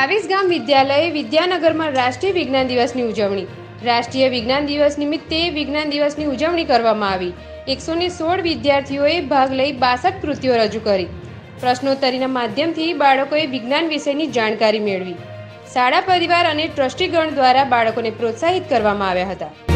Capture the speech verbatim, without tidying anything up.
બાવીસ ગામ વિદ્યાલય વિદ્યાનગરમાં રાષ્ટ્રીય વિજ્ઞાન દિવસની ઉજવણી। રાષ્ટ્રીય વિજ્ઞાન દિવસ નિમિત્તે વિજ્ઞાન દિવસની ઉજવણી કરવામાં આવી। એકસો ને સોળ વિદ્યાર્થીઓએ ભાગ લઈ બાસઠ કૃતિઓ રજૂ કરી। પ્રશ્નોત્તરીના માધ્યમથી બાળકોએ વિજ્ઞાન વિષયની જાણકારી મેળવી। શાળા પરિવાર અને ટ્રસ્ટીગણ દ્વારા બાળકોને પ્રોત્સાહિત કરવામાં આવ્યા હતા।